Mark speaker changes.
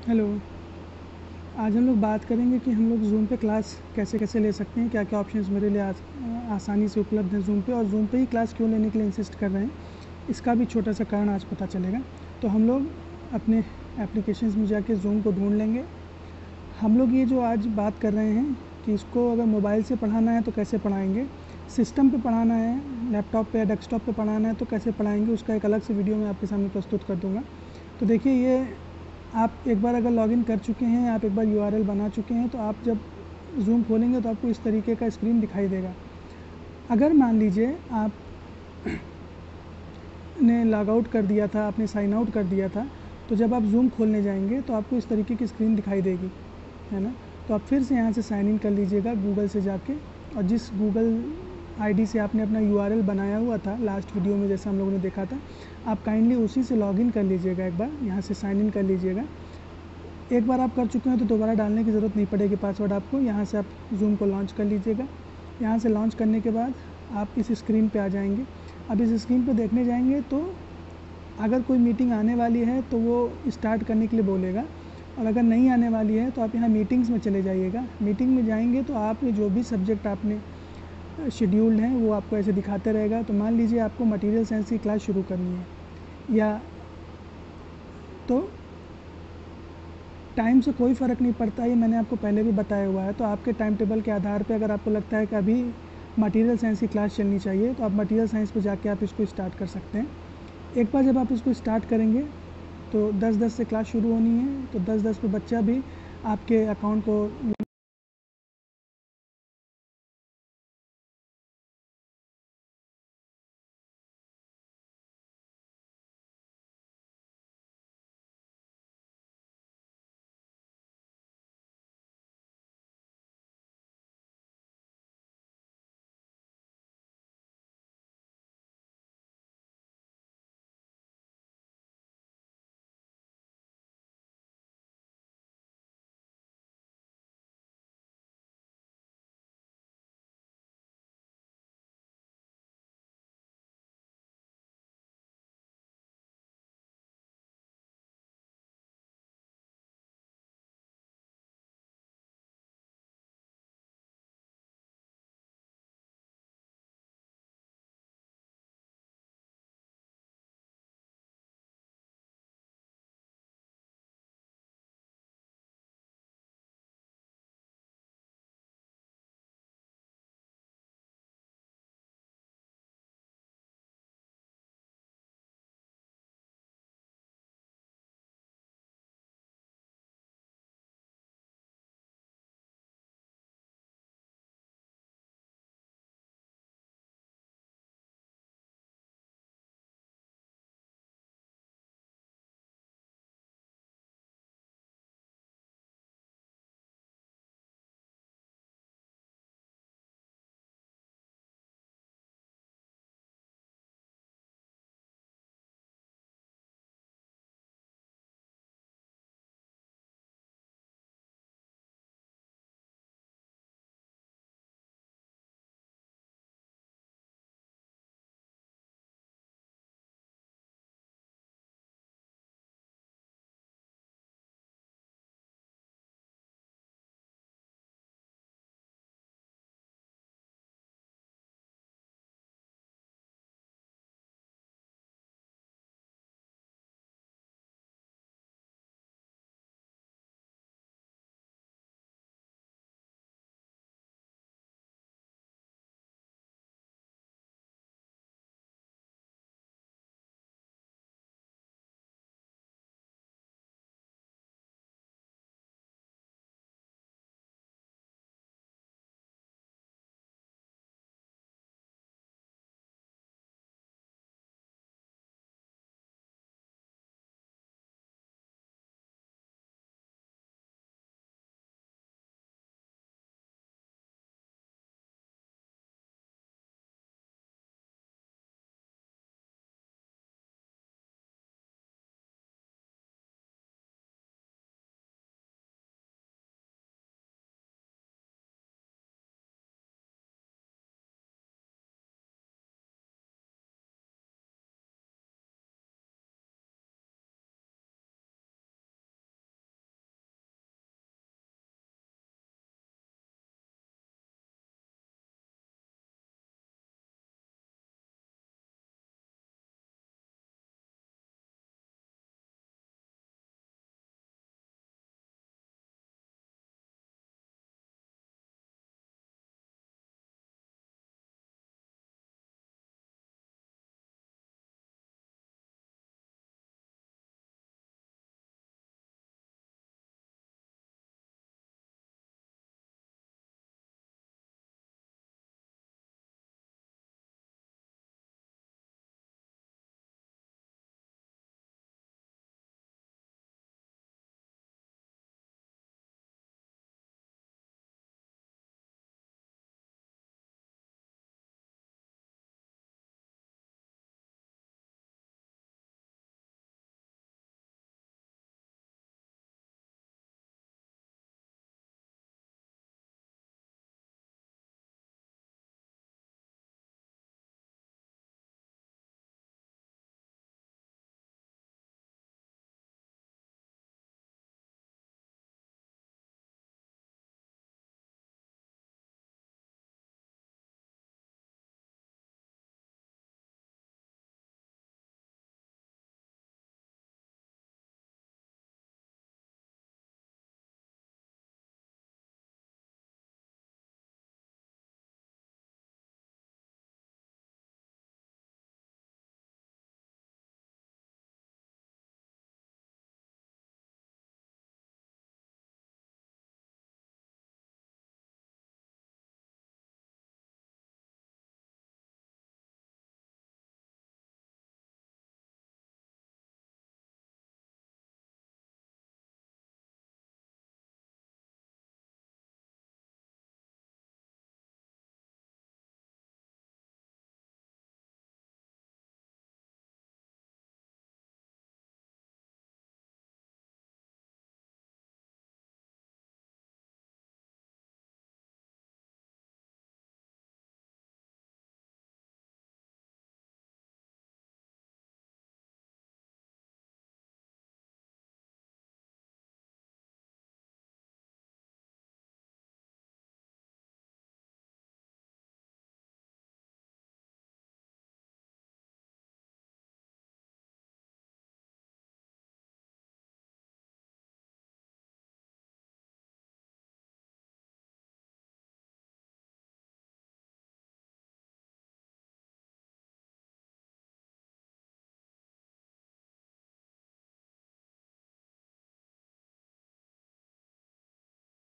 Speaker 1: Hello. आज हम लोग बात करेंगे कि हम लोग ज़ूम पे क्लास कैसे कैसे ले सकते हैं, क्या क्या ऑप्शंस मेरे लिए आसानी से उपलब्ध हैं ज़ूम पे, और ज़ूम पे ही क्लास क्यों लेने के लिए इंसिस्ट कर रहे हैं, इसका भी छोटा सा कारण आज पता चलेगा। तो हम लोग अपने एप्लीकेशंस में जाके ज़ूम को ढूंढ लेंगे। हम लोग ये जो आज बात कर रहे हैं कि इसको अगर मोबाइल से पढ़ाना है तो कैसे पढ़ाएँगे, सिस्टम पर पढ़ाना है, लैपटॉप पर या डेस्कटॉप पर पढ़ाना है तो कैसे पढ़ाएँगे, उसका एक अलग से वीडियो मैं आपके सामने प्रस्तुत कर दूँगा। तो देखिए, ये आप एक बार अगर लॉगिन कर चुके हैं, आप एक बार यूआरएल बना चुके हैं, तो आप जब ज़ूम खोलेंगे तो आपको इस तरीके का स्क्रीन दिखाई देगा। अगर मान लीजिए आप ने लॉग आउट कर दिया था, आपने साइन आउट कर दिया था, तो जब आप ज़ूम खोलने जाएंगे तो आपको इस तरीके की स्क्रीन दिखाई देगी, है ना। तो आप फिर से यहाँ से साइन इन कर लीजिएगा गूगल से जाके, और जिस गूगल आईडी से आपने अपना यूआरएल बनाया हुआ था लास्ट वीडियो में जैसा हम लोगों ने देखा था, आप काइंडली उसी से लॉगिन कर लीजिएगा। एक बार यहाँ से साइन इन कर लीजिएगा। एक बार आप कर चुके हैं तो दोबारा डालने की ज़रूरत नहीं पड़ेगी पासवर्ड आपको। यहाँ से आप ज़ूम को लॉन्च कर लीजिएगा। यहाँ से लॉन्च करने के बाद आप इस स्क्रीन पे आ जाएंगे। अब इस स्क्रीन पे देखने जाएंगे तो अगर कोई मीटिंग आने वाली है तो वो स्टार्ट करने के लिए बोलेगा, और अगर नहीं आने वाली है तो आप यहाँ मीटिंग्स में चले जाइएगा। मीटिंग में जाएंगे तो आपने जो भी सब्जेक्ट आपने शेड्यूल्ड हैं वो आपको ऐसे दिखाते रहेगा। तो मान लीजिए आपको मटेरियल साइंस की क्लास शुरू करनी है, या तो टाइम से कोई फ़र्क नहीं पड़ता, ये मैंने आपको पहले भी बताया हुआ है। तो आपके टाइम टेबल के आधार पे अगर आपको लगता है कि अभी मटेरियल साइंस की क्लास चलनी चाहिए तो आप मटेरियल साइंस पे जाके आप इसको स्टार्ट कर सकते हैं। एक बार जब आप इसको स्टार्ट करेंगे तो 10:10 से क्लास शुरू होनी है, तो 10:10 पे बच्चा भी आपके अकाउंट को